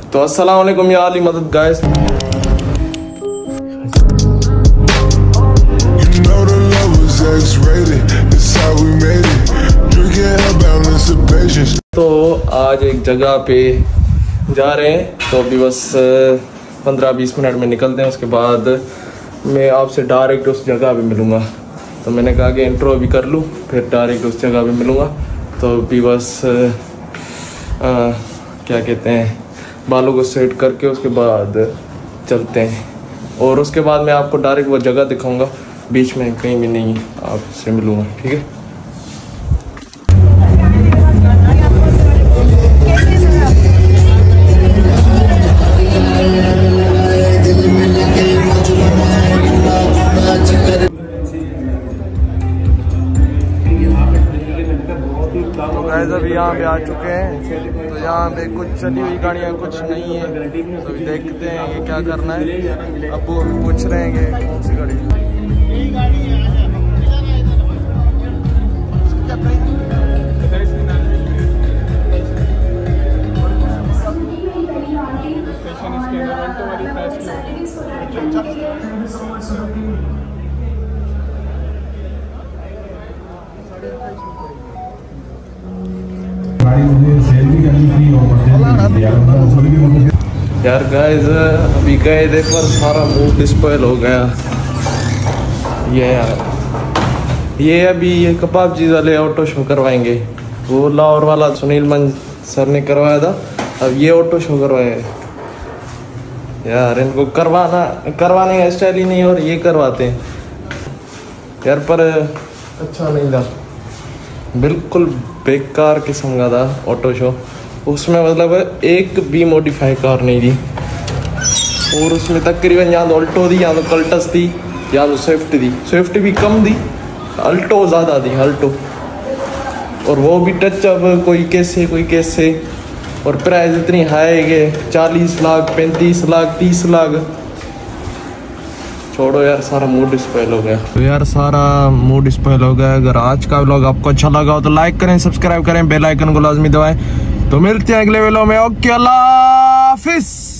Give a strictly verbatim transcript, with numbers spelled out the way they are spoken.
तो अस्सलाम वालेकुम या अली मदद गाइस। तो आज एक जगह पे जा रहे हैं, तो अभी बस पंद्रह बीस मिनट में निकलते हैं। उसके बाद मैं आपसे डायरेक्ट उस जगह पे मिलूँगा। तो मैंने कहा कि इंट्रो भी कर लूँ, फिर डायरेक्ट उस जगह पे मिलूँगा। तो अभी बस आ, क्या कहते हैं, बालों को सेट करके उसके बाद चलते हैं। और उसके बाद मैं आपको डायरेक्ट वो जगह दिखाऊंगा, बीच में कहीं भी नहीं आपसे मिलूँगा, ठीक है। तो गाइस अभी यहाँ पे आ चुके हैं। तो यहाँ पे कुछ चली हुई गाड़ियाँ, कुछ नहीं है। तो अभी देखते हैं ये क्या करना है। अब वो पूछ रहे हैं कि कौन सी गाड़ी है। यार गाइस अभी गए थे पर सारा मूड डिस्पॉइल हो गया। ये यार ये अभी ये कबाब चीज वाले ऑटो शो करवाएंगे। वो लाहौर वाला सुनील मन सर ने करवाया था, अब ये ऑटो शो करवाए यार। इनको करवाना करवाने का स्टाइल ही नहीं, और ये करवाते हैं यार। पर अच्छा नहीं था, बिल्कुल बेकार किस्म का था ऑटो शो। उसमें मतलब एक भी मॉडिफाई कार नहीं थी, और उसमें तकरीबन या तो अल्टो थी, या तो कल्टस थी, या तो स्विफ्ट थी। स्विफ्ट भी कम थी, अल्टो ज़्यादा थी, अल्टो। और वो भी टच अप, कोई कैसे कोई कैसे। और प्राइस इतनी हाई के चालीस लाख पैंतीस लाख तीस लाख। छोड़ो यार, सारा मूड स्पॉइल हो गया। तो यार सारा मूड स्पॉइल हो गया। अगर आज का व्लॉग आपको अच्छा लगा हो तो लाइक करें, सब्सक्राइब करें, बेल आइकन को लाजमी दबाएं। तो मिलते हैं अगले वीडियो में। ओके, अल्लाह हाफिज।